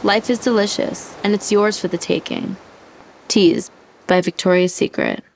Life is delicious, and it's yours for the taking. Tease by Victoria's Secret.